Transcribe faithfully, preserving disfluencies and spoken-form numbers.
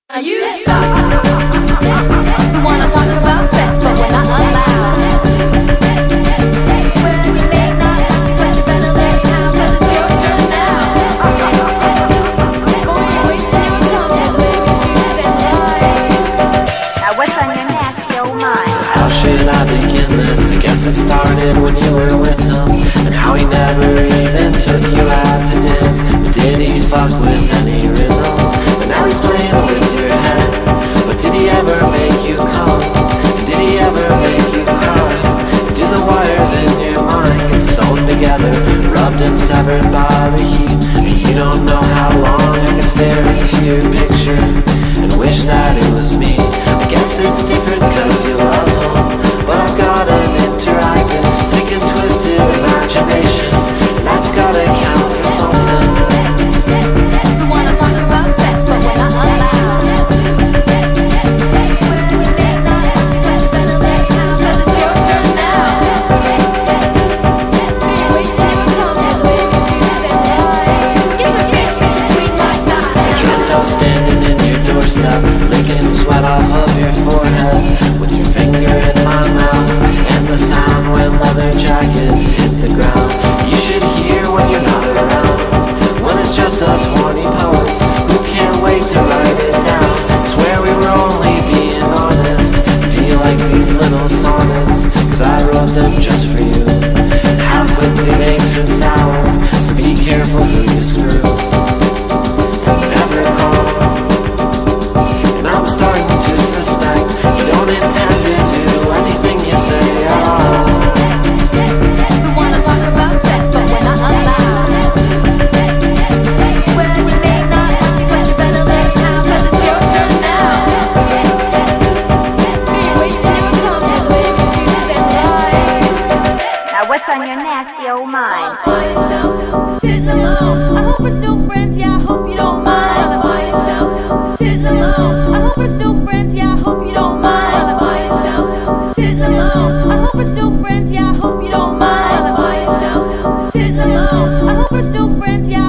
You suck. You wanna talk about sex, but we're not allowed. Well, you may not like me, but you better let it out, 'cause it's your turn now. Boy, you're wasting your time, lame excuses and lies. Now what's on your nasty old mind? So how should I begin this? I guess it started when you were with him, and how he never even took you out to dance. But did he fuck with any rhythm? But now he's playing with your head. But did he ever make you come? And did he ever make you cry? Do the wires in your mind get sewn together, rubbed and severed by the heat? And you don't know how long I can stare into your picture and wish that it was me. I guess it's different 'cause you love him, but I've got an interactive, sick and twisted imagination, and that's gotta count for something. You wanna talk about sex, but we're not allowed. Well, you may not like me, but you better let it out, 'cause it's your turn now. You're wasting your time, lame excuses and lies. Get your kiss between my thighs. Dreamt of standing in your doorstep, licking sweat off of your forehead, with your finger in my mouth, and the sound when leather jackets hit the ground. You should hear when you're not around, when it's just us horny poets who can't wait to write it down. Swear we were only being honest. Do you like these little sonnets? 'Cause I wrote them just for you. How quickly they turn sour, so be careful who you screw. And never call. And I'm starting to suspect you don't intend to do anything you say at all. You wanna talk about sex, but we're not allowed. Well, you may not like me, but you better let it out, 'cause it's your turn now. You're wasting your time, lame excuses and lies. Now what's on your nasty old mind? By yourself, sitting alone. I hope we're still friends, yeah, I hope you don't mind. By yourself, sitting alone. I hope we're still friends, yeah, I hope you don't mind. By yourself, sitting alone. I hope we're still friends, yeah, I hope you don't mind. By yourself, sitting alone. I hope we're still friends, yeah.